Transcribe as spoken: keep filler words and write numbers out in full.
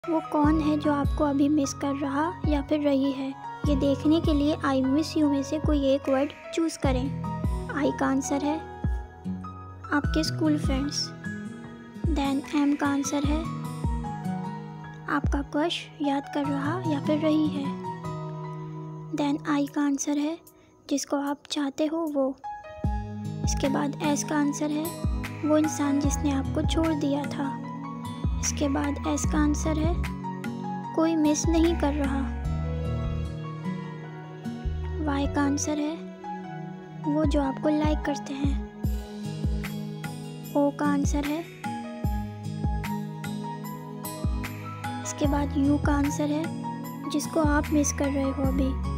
वो कौन है जो आपको अभी मिस कर रहा या फिर रही है, ये देखने के लिए आई मिस यू में से कोई एक वर्ड चूज़ करें। आई का आंसर है आपके स्कूल फ्रेंड्स। देन एम का आंसर है आपका क्रश याद कर रहा या फिर रही है। देन आई का आंसर है जिसको आप चाहते हो वो। इसके बाद एस का आंसर है वो इंसान जिसने आपको छोड़ दिया था। इसके बाद एस का आंसर है कोई मिस नहीं कर रहा। वाई का आंसर है वो जो आपको लाइक करते हैं। ओ का आंसर है इसके बाद यू का आंसर है जिसको आप मिस कर रहे हो अभी।